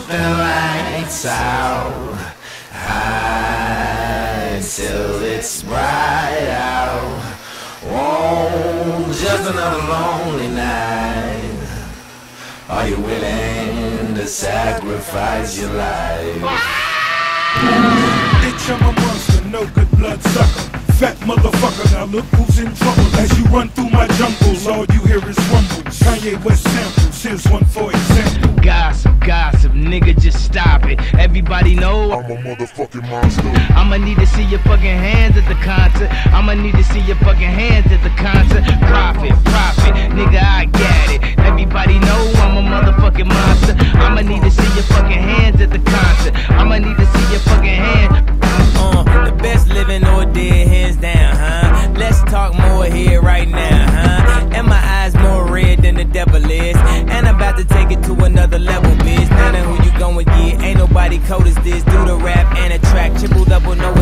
the lights out, high till it's bright out. Oh, just another lonely night. Are you willing to sacrifice your life? Bitch, I'm a monster, no good blood sucker. Fat motherfucker, now look who's in trouble. As you run through my jungles, all you hear is rumbles. Kanye West samples, here's one for example. Gossip, nigga, just stop it. Everybody know I'm a motherfucking monster. I'ma need to see your fucking hands at the concert. I'ma need to see your fucking hands at the concert. Profit, nigga, I got it. Everybody know I'm a motherfucking monster. I'ma need to see your fucking hands at the concert. I'ma need to see your fucking hands. The best living or dead, hands down, huh? Let's talk more here right now, huh? And my eyes more red than the devil is. And I'm about to take it to another level, bitch. Now that who you gon' get, ain't nobody cold as this. Do the rap and a track, triple double, no